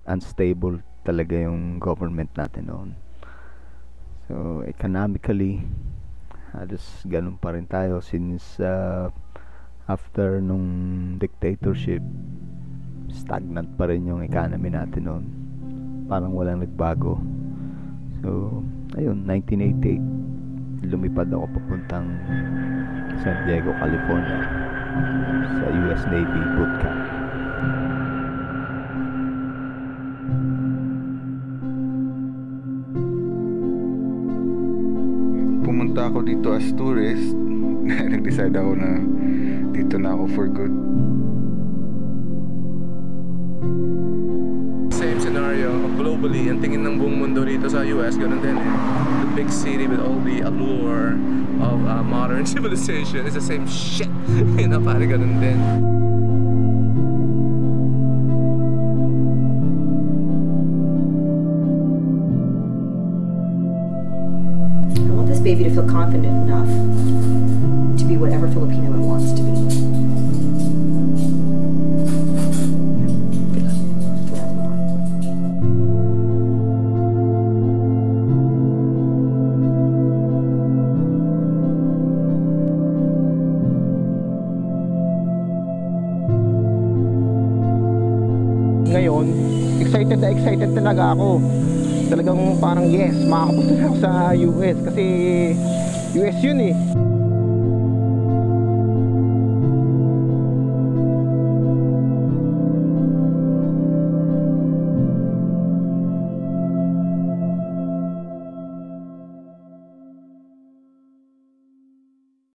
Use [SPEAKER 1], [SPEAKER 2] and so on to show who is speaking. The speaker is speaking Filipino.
[SPEAKER 1] unstable talaga yung government natin noon. So economically halos ganun pa rin tayo since after nung dictatorship, stagnant pa rin yung economy natin noon, parang walang nagbago. So ayun, 1988 lumipad ako papuntang San Diego, California sa US Navy boot camp.
[SPEAKER 2] Pumunta ako dito as tourist. Nag-decide ako na dito na ako for good.
[SPEAKER 3] Same scenario globally. Ang tingin ng buong mundo dito sa US, ganun din eh. The big city with all the allure of modern civilization is the same shit. You know, parang ganun din.
[SPEAKER 4] Baby to feel confident enough to be whatever Filipino it wants to be.
[SPEAKER 5] Ngayon, excited talaga ako. Talagang parang yes, makakapunta na ako sa US kasi US yun eh.